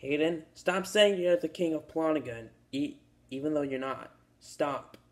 Hayden, stop saying you're the king of Plotagon, even though you're not. Stop.